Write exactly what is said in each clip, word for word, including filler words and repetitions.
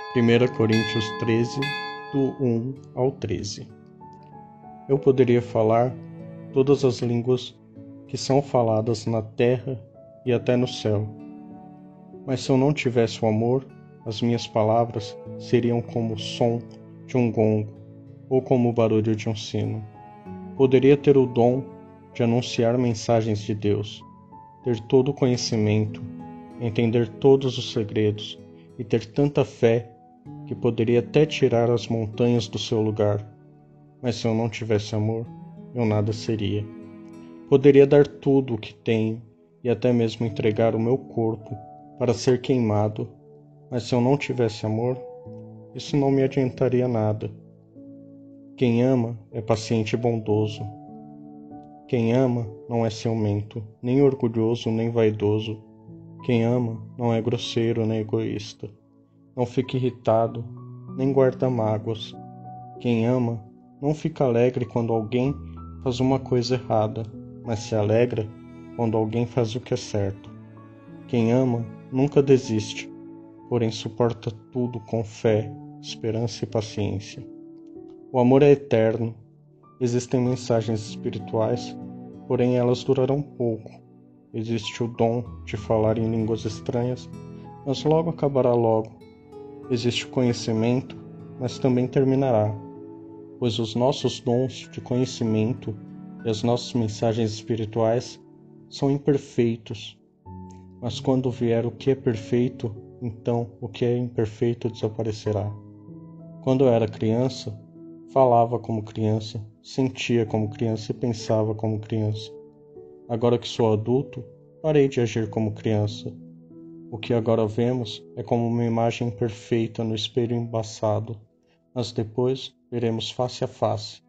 primeira Coríntios treze, do um ao treze. Eu poderia falar todas as línguas que são faladas na terra e até no céu, mas se eu não tivesse o amor, as minhas palavras seriam como o som de um gongo ou como o barulho de um sino. Poderia ter o dom de anunciar mensagens de Deus, ter todo o conhecimento, entender todos os segredos e ter tanta fé que poderia até tirar as montanhas do seu lugar. Mas se eu não tivesse amor, eu nada seria. Poderia dar tudo o que tenho e até mesmo entregar o meu corpo para ser queimado, mas se eu não tivesse amor, isso não me adiantaria nada. Quem ama é paciente e bondoso. Quem ama não é ciumento, nem orgulhoso, nem vaidoso. Quem ama não é grosseiro nem egoísta. Não fica irritado, nem guarda mágoas. Quem ama não fica alegre quando alguém faz uma coisa errada, mas se alegra quando alguém faz o que é certo. Quem ama nunca desiste, porém suporta tudo com fé, esperança e paciência. O amor é eterno. Existem mensagens espirituais, porém elas durarão pouco. Existe o dom de falar em línguas estranhas, mas logo acabará logo. Existe o conhecimento, mas também terminará, pois os nossos dons de conhecimento e as nossas mensagens espirituais são imperfeitos. Mas quando vier o que é perfeito, então o que é imperfeito desaparecerá. Quando eu era criança, falava como criança, sentia como criança e pensava como criança. Agora que sou adulto, parei de agir como criança. O que agora vemos é como uma imagem perfeita no espelho embaçado, mas depois veremos face a face.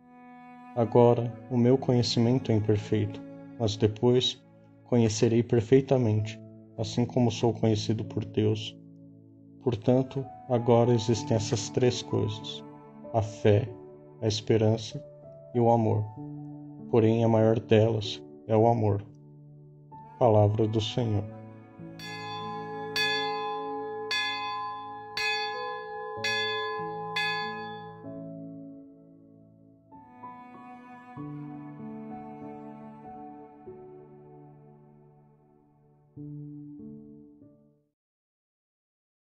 Agora o meu conhecimento é imperfeito, mas depois conhecerei perfeitamente, assim como sou conhecido por Deus. Portanto, agora existem essas três coisas: a fé, a esperança e o amor. Porém, a maior delas é o amor. Palavra do Senhor.